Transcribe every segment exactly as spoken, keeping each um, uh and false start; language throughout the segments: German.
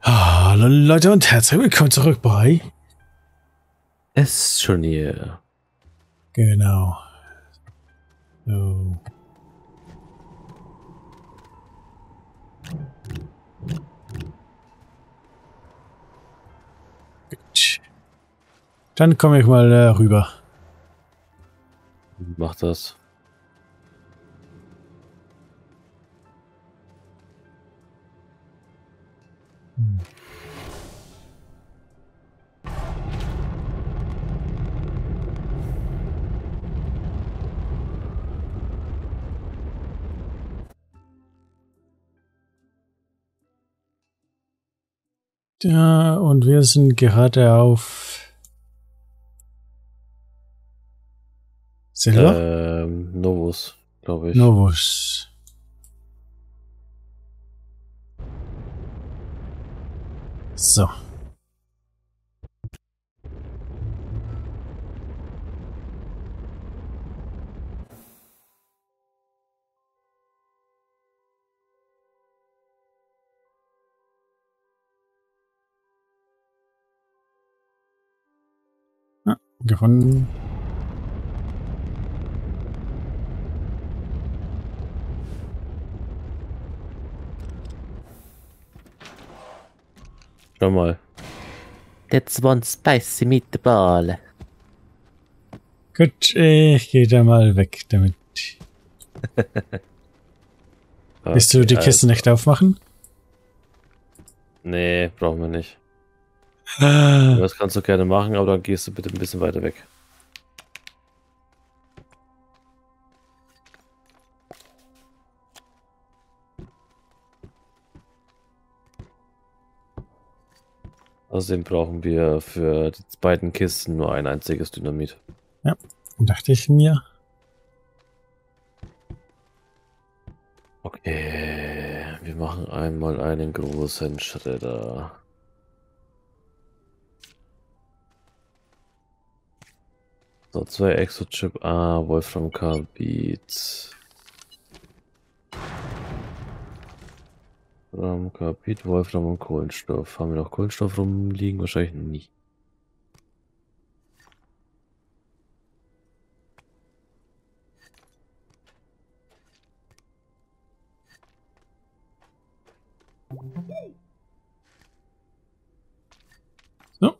Hallo Leute und herzlich willkommen zurück bei Es schon hier. Genau. So. Gut. Dann komme ich mal äh, rüber. Mach das. Hm. Ja, und wir sind gerade auf Silber? Ähm, Novus, glaube ich. Novus. So. Ah, gefunden. Schau mal. That's one spicy meatball. Gut, ich gehe da mal weg damit. Willst du Okay, die Kiste also. nicht aufmachen? Nee, brauchen wir nicht. Ah. Das kannst du gerne machen, aber dann gehst du bitte ein bisschen weiter weg. Außerdem brauchen wir für die beiden Kisten nur ein einziges Dynamit. Ja, dachte ich mir. Okay, wir machen einmal einen großen Schredder. So, zwei Exochip A, Wolfram Carbid. Wolfram Carbid, Wolfram und Kohlenstoff. Haben wir noch Kohlenstoff rumliegen? Wahrscheinlich nicht. So.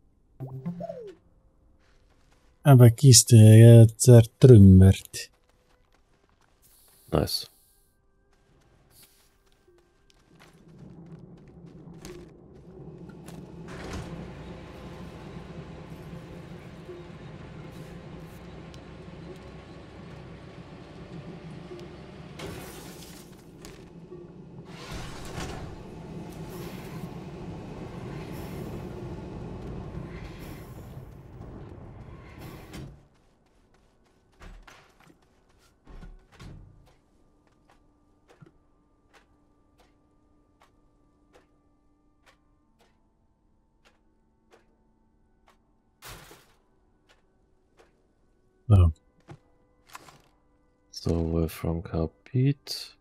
Aber Kiste ja, zertrümmert. Nice. So. So, Wolfram Carbid.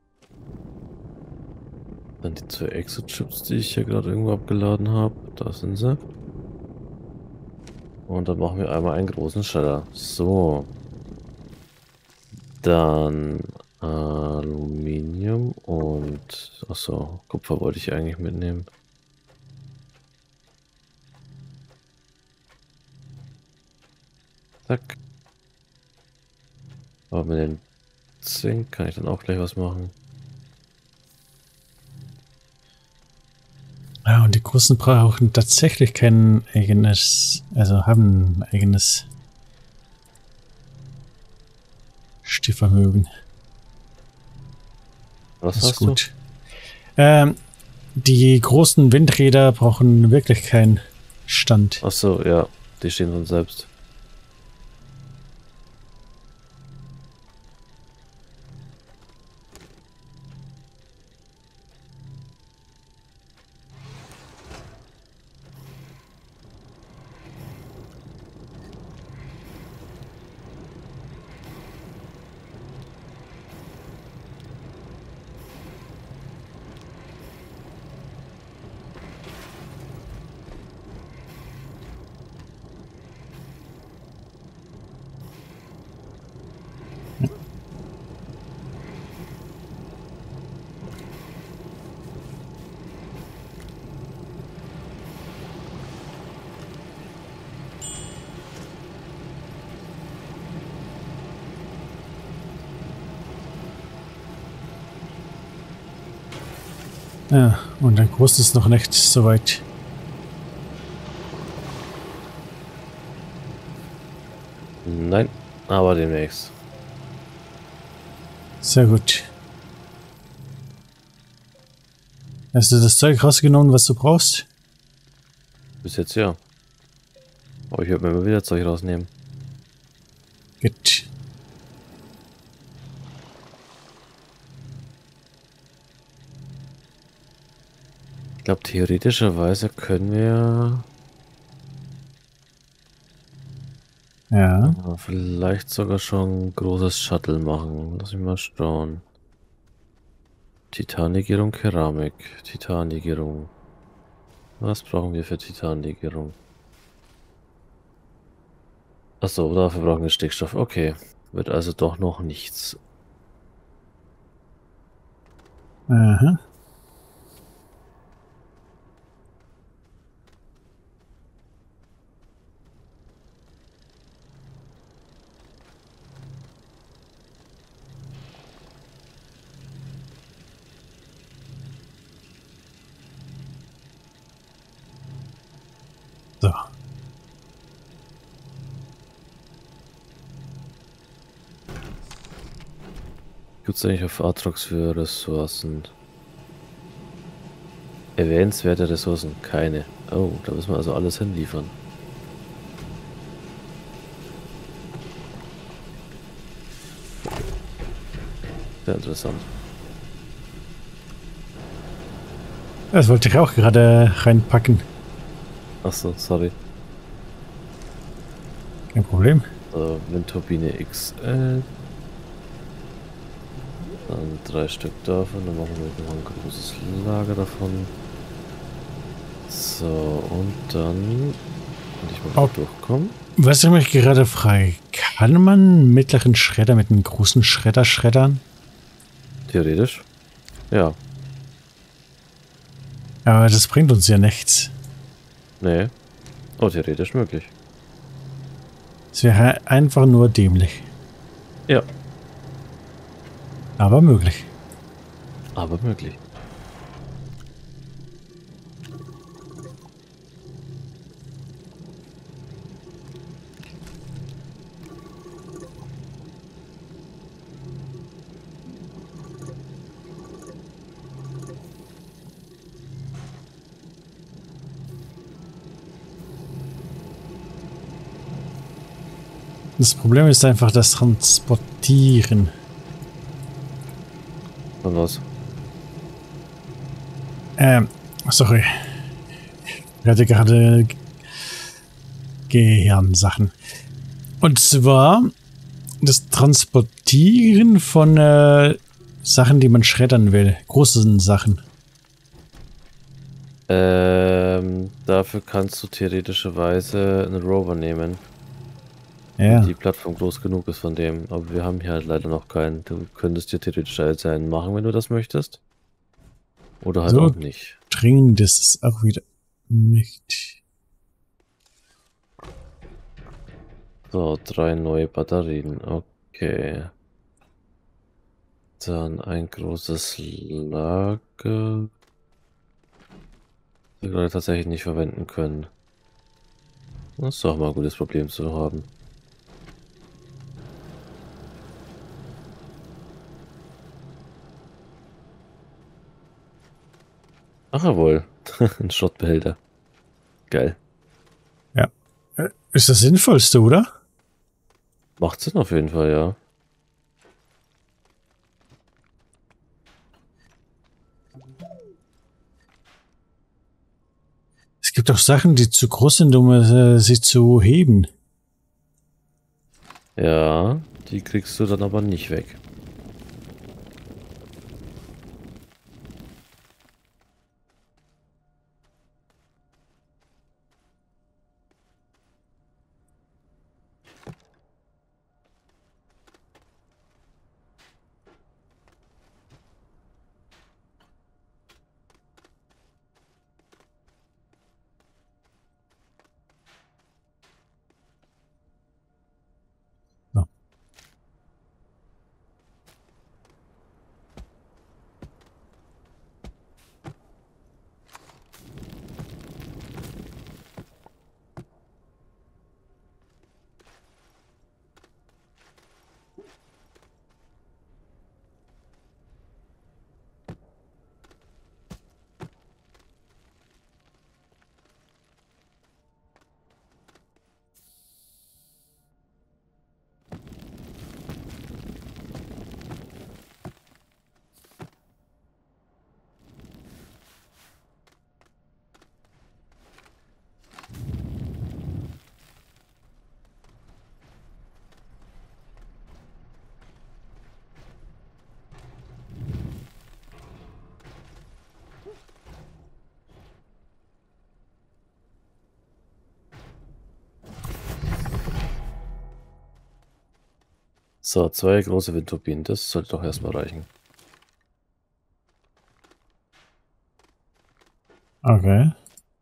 Dann die zwei Exochips, die ich hier gerade irgendwo abgeladen habe. Da sind sie. Und dann machen wir einmal einen großen Schredder. So. Dann Aluminium und... Achso, Kupfer wollte ich eigentlich mitnehmen. Zack. Aber mit dem Zink kann ich dann auch gleich was machen. Ja, und die Großen brauchen tatsächlich kein eigenes, also haben ein eigenes Stichvermögen. Was Das ist hast gut. Ähm, die großen Windräder brauchen wirklich keinen Stand. du? Achso, ja. Die stehen von selbst. Ja, und ein groß ist noch nicht so weit. Nein, aber demnächst. Sehr gut. Hast du das Zeug rausgenommen, was du brauchst? Bis jetzt ja. Aber ich werde mir mal wieder Zeug rausnehmen. Gut. Ich glaube, theoretischerweise können wir Ja. äh, vielleicht sogar schon ein großes Shuttle machen. Lass mich mal schauen. Titanlegierung, Keramik. Titanlegierung. Was brauchen wir für Titanlegierung? Achso, dafür brauchen wir Stickstoff. Okay. Wird also doch noch nichts. Aha. So. Gibt es eigentlich auf Atrox für Ressourcen? Erwähnenswerte Ressourcen? Keine. Oh, da müssen wir also alles hinliefern. Sehr interessant. Das wollte ich auch gerade reinpacken. Achso, sorry. Kein Problem. So, Windturbine X L. Dann drei Stück davon. Dann machen wir noch ein großes Lager davon. So, und dann kann ich mal Oh. durchkommen. Was ich mich gerade frage, kann man einen mittleren Schredder mit einem großen Schredder schreddern? Theoretisch. Ja. Aber das bringt uns ja nichts. Nee. Oh, theoretisch möglich. Es wäre einfach nur dämlich. Ja. Aber möglich. Aber möglich. Das Problem ist einfach das Transportieren. Und was? Ähm, sorry. Ich hatte gerade Gehirnsachen. Und zwar das Transportieren von äh, Sachen, die man schreddern will. Großen Sachen. Ähm, dafür kannst du theoretischerweise einen Rover nehmen. Ja. Wenn die Plattform groß genug ist von dem. Aber wir haben hier halt leider noch keinen. Du könntest dir theoretisch halt einen machen, wenn du das möchtest. Oder halt So auch nicht. dringend ist es auch wieder nicht. So, drei neue Batterien. Okay. Dann ein großes Lager. Die wir gerade tatsächlich nicht verwenden können. Das ist doch mal ein gutes Problem zu haben. Ach jawohl. Ein Schrottbehälter. Geil. Ja. Äh, Ist das Sinnvollste, oder? Macht Sinn auf jeden Fall, ja. Es gibt auch Sachen, die zu groß sind, um äh, sie zu heben. Ja, die kriegst du dann aber nicht weg. So. So, zwei große Windturbinen, das sollte doch erstmal reichen. Okay.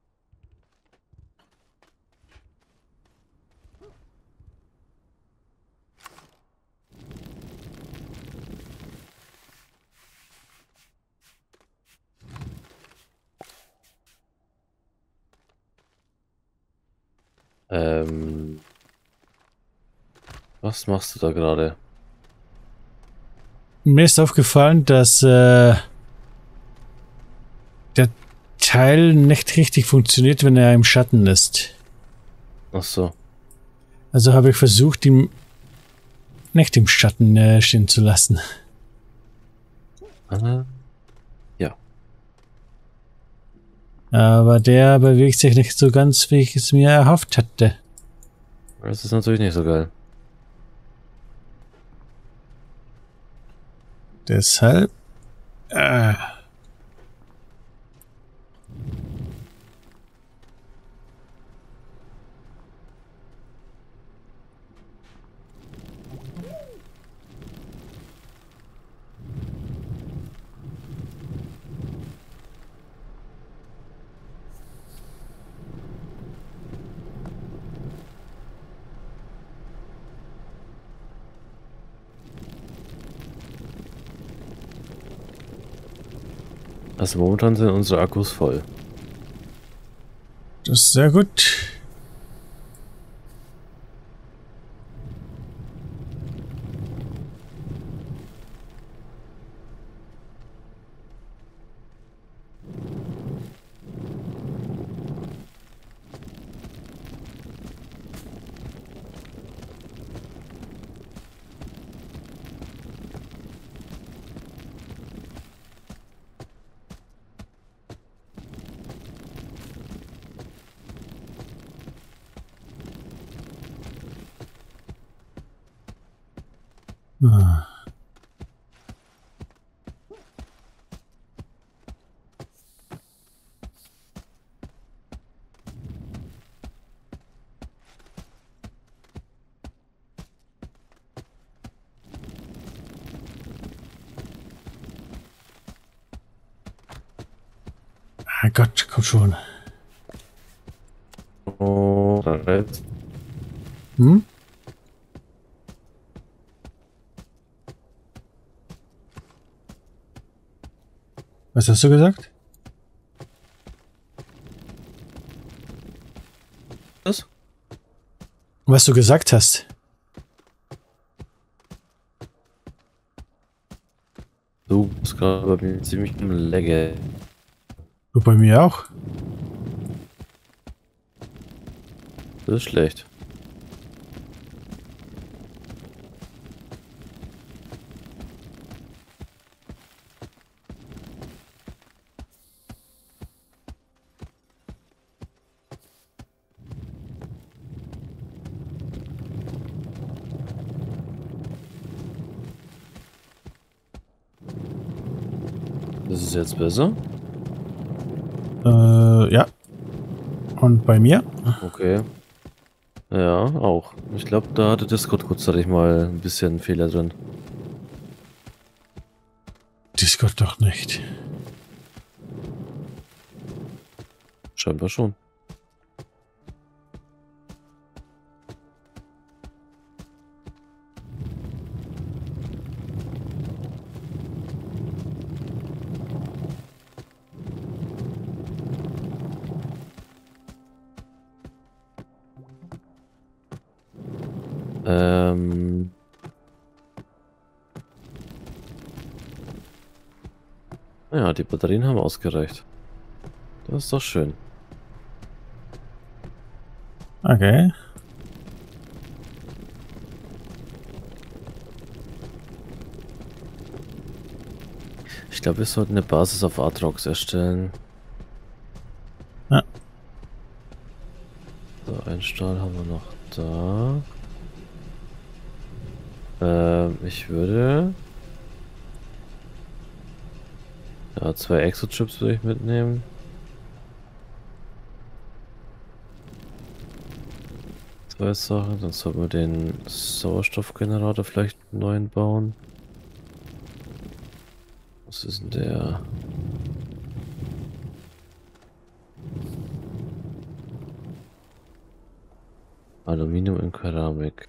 Ähm, was machst du da gerade? Mir ist aufgefallen, dass äh, der Teil nicht richtig funktioniert, wenn er im Schatten ist. Ach so. Also habe ich versucht, ihn nicht im Schatten äh, stehen zu lassen. Ah, ja. Aber der bewegt sich nicht so ganz, wie ich es mir erhofft hatte. Das ist natürlich nicht so geil. Deshalb... Äh, Also momentan sind unsere Akkus voll. das ist sehr gut. Ah. Ah Gott, komm schon. Oh, jetzt. Hm? Was hast du gesagt? Was? Was du gesagt hast. Du bist gerade bei mir ziemlich im Legge. Du bei mir auch? Das ist schlecht. Das ist jetzt besser. Äh, ja. Und bei mir? Okay. Ja, auch. Ich glaube, da hatte Discord kurzzeitig mal ein bisschen Fehler drin. Discord doch nicht. Scheinbar schon. Ähm. Ja, die Batterien haben ausgereicht. Das ist doch schön. Okay. Ich glaube, wir sollten eine Basis auf Aatrox erstellen. Ja. So, einen Stahl haben wir noch da. Ähm, ich würde... Ja, zwei Exochips würde ich mitnehmen. zwei Sachen. Dann sollten wir den Sauerstoffgenerator vielleicht neu bauen. Was ist denn der? Aluminium in Keramik.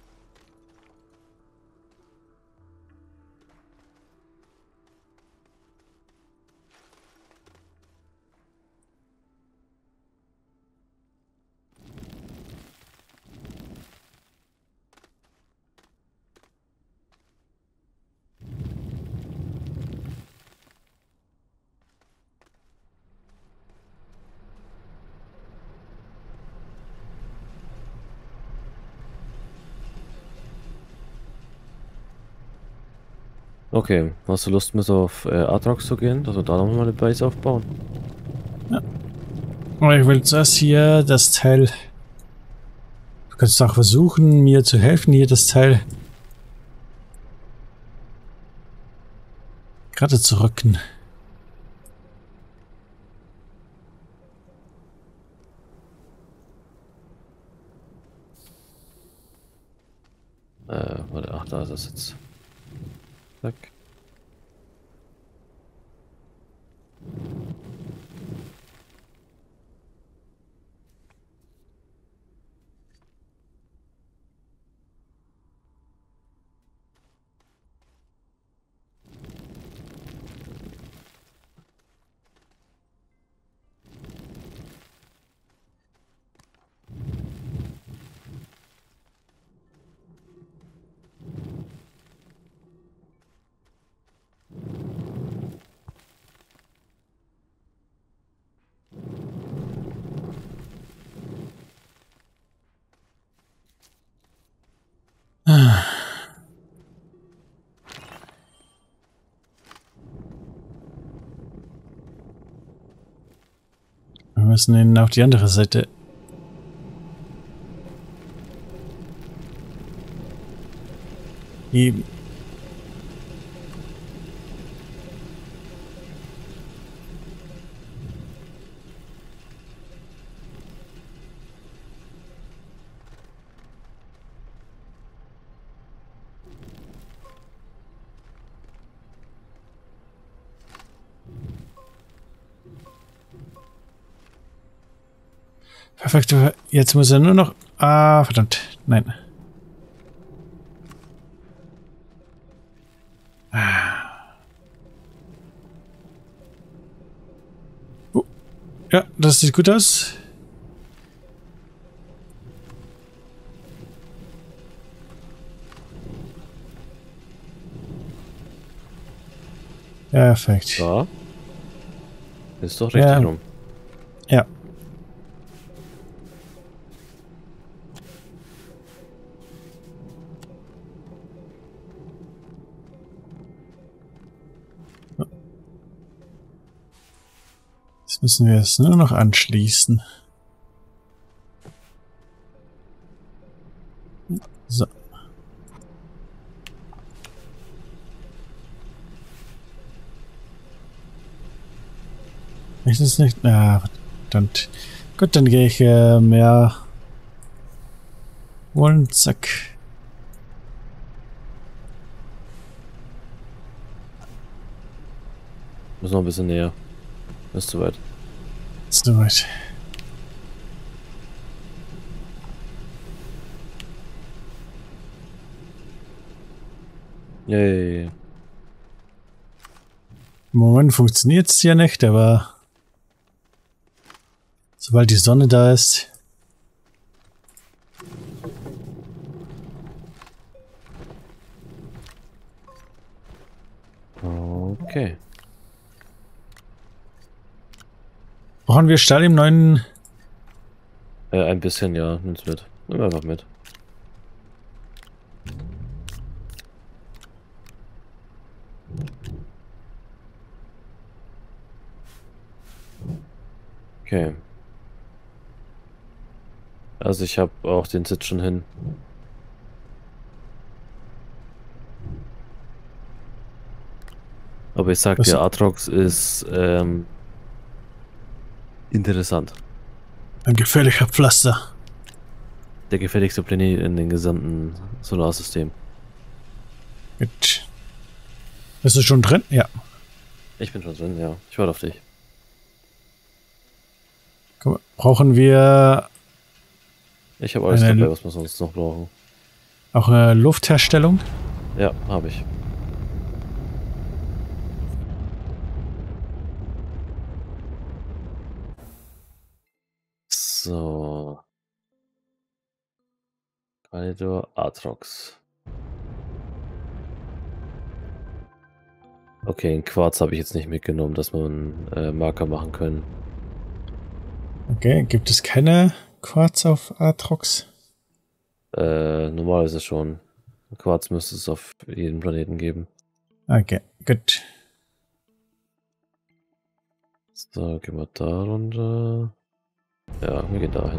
Okay, hast du Lust mit auf äh, Atrox zu gehen, dass wir da nochmal eine Base aufbauen? Ja. Aber ich will zuerst hier das Teil... Du kannst auch versuchen, mir zu helfen, hier das Teil gerade zu rücken. Äh, warte, ach, da ist es jetzt. Zack. Wir müssen ihn auf die andere Seite. Heben. Perfekt, jetzt muss er nur noch... Ah, verdammt, nein. Ah. Oh. Ja, das sieht gut aus. Perfekt. Ja. Ist doch richtig ja. rum. Ja. Jetzt müssen wir es nur noch anschließen. So. Ist es nicht? Ah, verdammt. Gut, dann gehe ich äh, mehr holen. Zack. Muss noch ein bisschen näher. Ist zu weit. Ist zu weit. Yay. Im Moment funktioniert es ja nicht, aber sobald die Sonne da ist. Okay. Brauchen wir Stahl im neuen... Äh, ein bisschen, ja. Nimm's mit. Nimm einfach mit. Okay. Also ich habe auch den Sitz schon hin. Aber ich sag Was? dir, Atrox ist ähm, interessant. Ein gefährlicher Pflaster. der gefährlichste Planet in dem gesamten Solarsystem. Gut. Bist du schon drin? Ja. Ich bin schon drin, ja. Ich warte auf dich. Guck mal, brauchen wir Ich habe alles eine, dabei, was wir sonst noch brauchen. auch eine Luftherstellung? Ja, habe ich. So. Kalidor Atrox. Okay, ein Quarz habe ich jetzt nicht mitgenommen, dass wir einen äh, Marker machen können. Okay, gibt es keine Quarz auf Atrox? Äh, normalerweise schon. Quarz müsste es auf jedem Planeten geben. Okay, gut. So, gehen wir da runter. Ja, wir gehen dahin.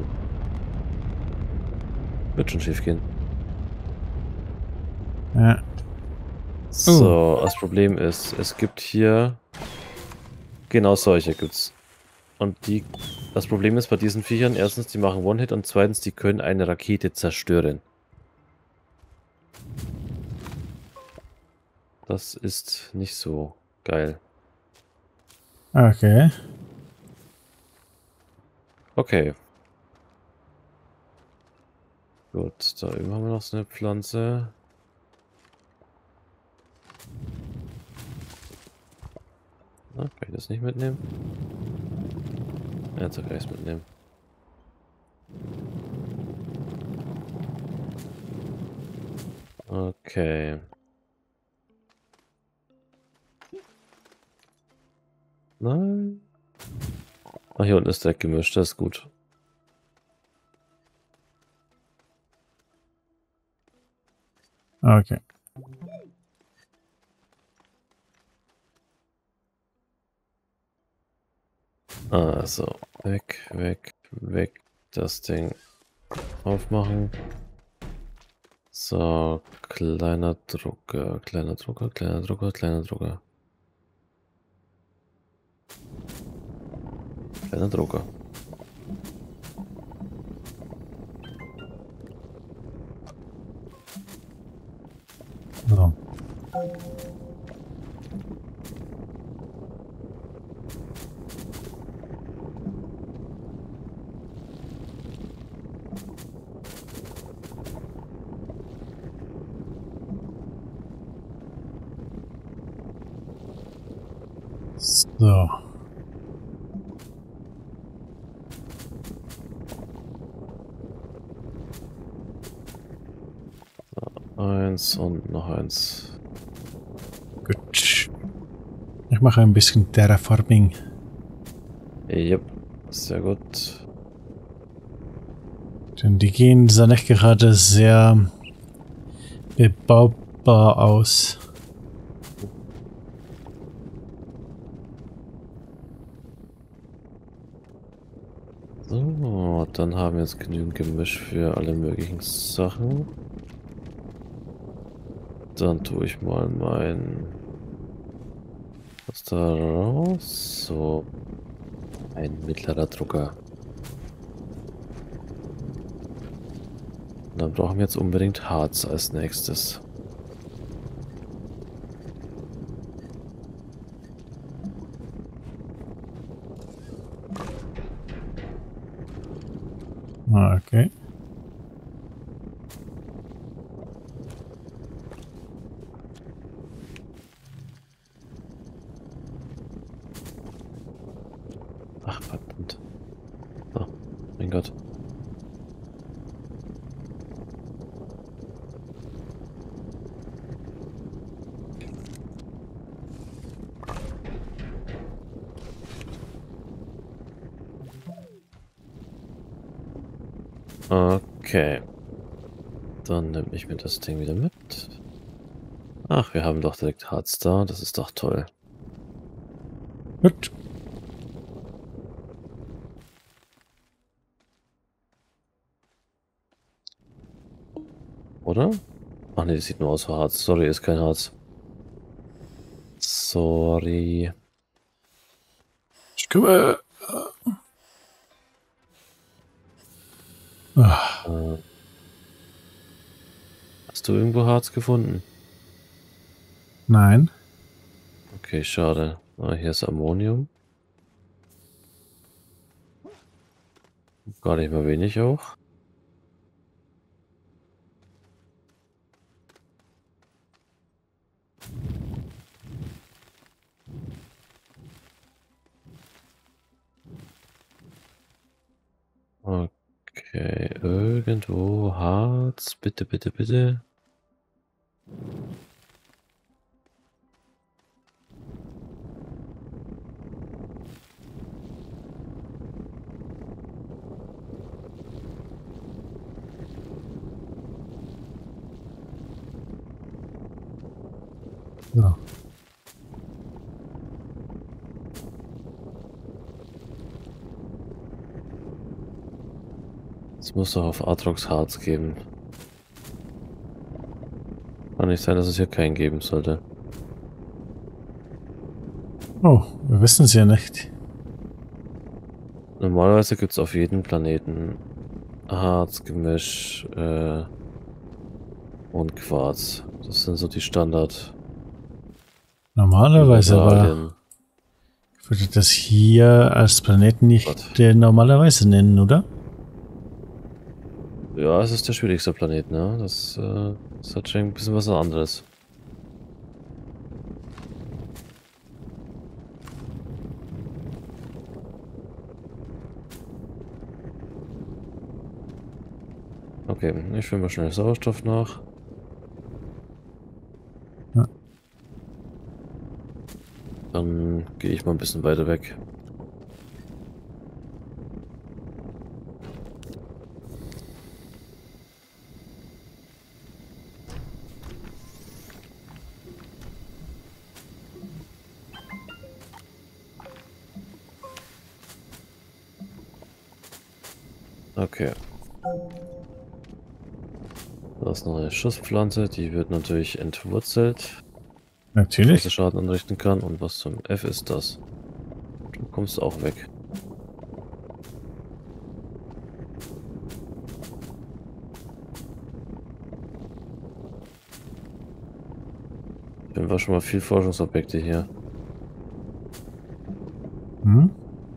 Wird schon schief gehen. Ja. So, das Problem ist, es gibt hier genau solche gibt's. Und die, das Problem ist bei diesen Viechern, erstens, die machen One-Hit und zweitens, die können eine Rakete zerstören. Das ist nicht so geil. Okay. Okay. Gut, da oben haben wir noch so eine Pflanze. Na, kann ich das nicht mitnehmen? Ja, jetzt kann ich es mitnehmen. Okay. Nein. Ah, hier unten ist direkt gemischt, das ist gut. Okay. Also, weg, weg, weg. Das Ding aufmachen. So, kleiner Drucker, kleiner Drucker, kleiner Drucker, kleiner Drucker. Kleiner Drucker. So. So. Eins und noch eins. Gut. Ich mache ein bisschen Terraforming. Yep, sehr gut. Denn die gehen sah nicht gerade sehr bebaubar aus. So, dann haben wir jetzt genügend Gemisch für alle möglichen Sachen. Dann tue ich mal mein... Was da raus? So. Ein mittlerer Drucker. Und dann brauchen wir jetzt unbedingt Harz als nächstes. Okay. Ach, verdammt. Oh, mein Gott. Okay. Dann nehme ich mir das Ding wieder mit. Ach, wir haben doch direkt Harz da. Das ist doch toll. Gut. Oder? Ach ne, das sieht nur aus wie Harz. Sorry, ist kein Harz. Sorry. Ich komme. Ah. Äh, Hast du irgendwo Harz gefunden? Nein. Okay, schade. Ah, hier ist Ammonium. Gar nicht mal wenig auch. Okay, irgendwo Harz. Bitte, bitte, bitte. So. Es muss doch auf Atrox Harz geben. Kann nicht sein, dass es hier keinen geben sollte. Oh, wir wissen es ja nicht. Normalerweise gibt es auf jedem Planeten Harzgemisch äh, und Quarz. Das sind so die Standard. Normalerweise, aber Mineralien. ich würde das hier als Planeten nicht äh, normalerweise nennen, oder? Ja, es ist der schwierigste Planet, ne? Das, äh, das hat schon ein bisschen was anderes. Okay, ich will mal schnell Sauerstoff nach. Ja. Dann gehe ich mal ein bisschen weiter weg. Okay. Da ist noch eine Schusspflanze, die wird natürlich entwurzelt, was Natürlich. sie Schaden anrichten kann. Und was zum F ist das? Du kommst auch weg. Dann war schon mal viel Forschungsobjekte hier. Hm?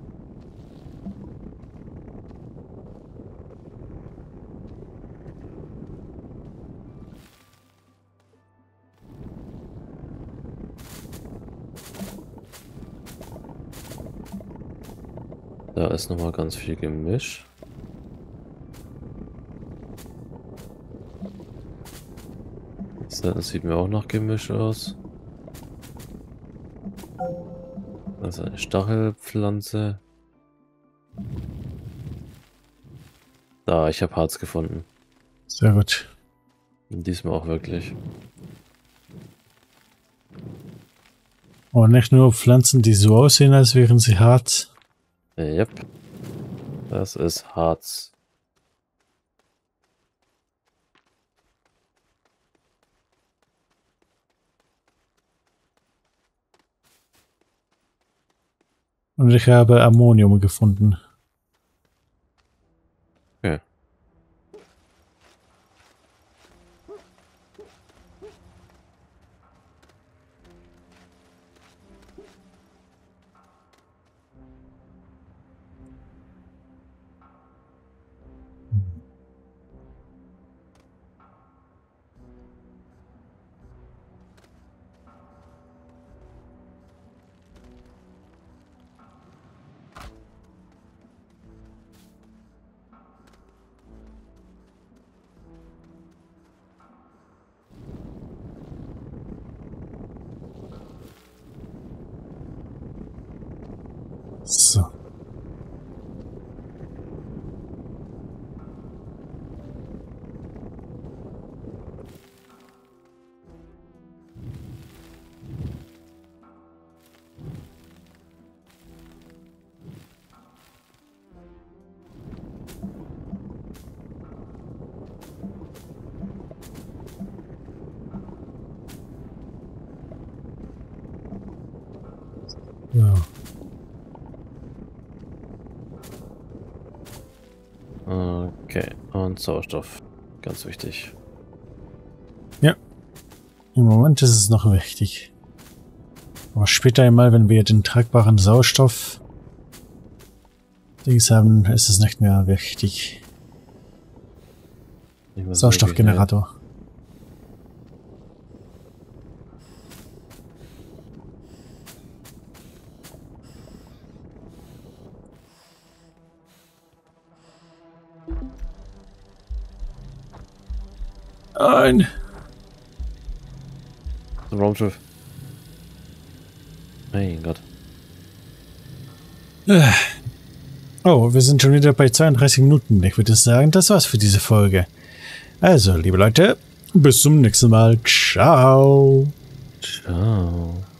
Da ist noch mal ganz viel Gemisch. Das sieht mir auch nach Gemisch aus. Das ist eine Stachelpflanze. Da, ich habe Harz gefunden. Sehr gut. Diesmal auch wirklich. Und nicht nur Pflanzen, die so aussehen, als wären sie hart. Yep. Das ist Harz. Und ich habe Ammonium gefunden. Okay. So. Ja. Okay. Und Sauerstoff. Ganz wichtig. Im Moment ist es noch wichtig. Aber später einmal, wenn wir den tragbaren Sauerstoff Dings haben, ist es nicht mehr wichtig. Sauerstoffgenerator. Nein. Ein Raumschiff. Mein Gott. Oh, wir sind schon wieder bei zweiunddreißig Minuten. Ich würde sagen, das war's für diese Folge. Also, liebe Leute, bis zum nächsten Mal. Ciao. Ciao.